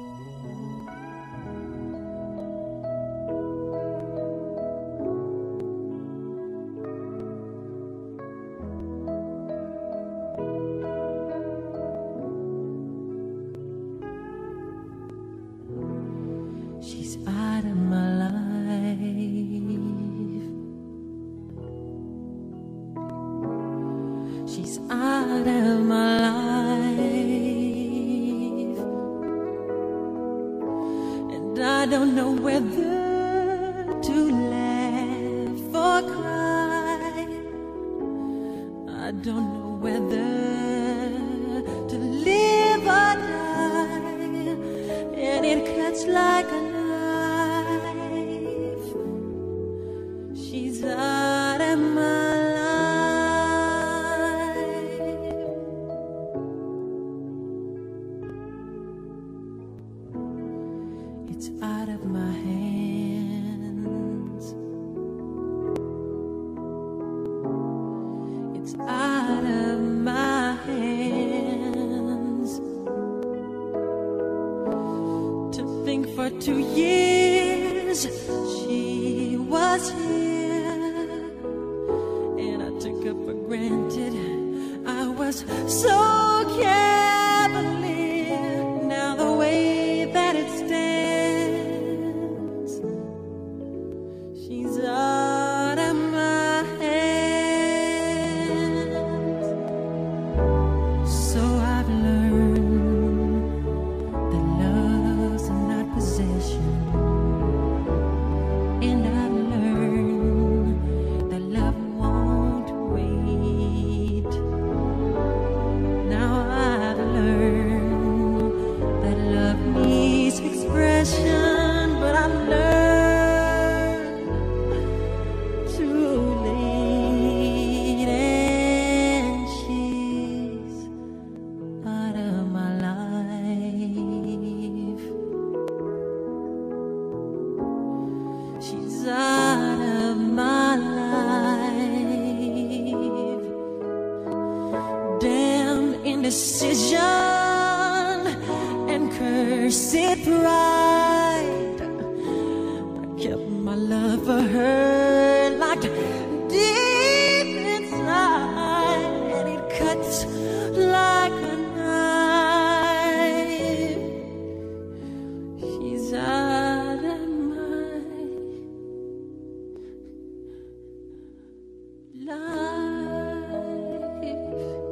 She's out of my life. She's out of my life, and I don't know whether to laugh or cry. I don't know whether to live or die, and it cuts like a knife. She's out of my life. It's out of my hands. It's out of my hands. To think for 2 years she was here, and I took her for granted. I was so cavalier. Now the way that it stands, she's out of my hands. So I've learned that love's not possession, and I've learned that love won't wait. Now I've learned that love needs expression, but I've learned too late, and she's out of my life. She's out of my life. Damn indecision and cursed pride. I kept my love for her locked deep inside, and it cuts like a knife. She's out of my life.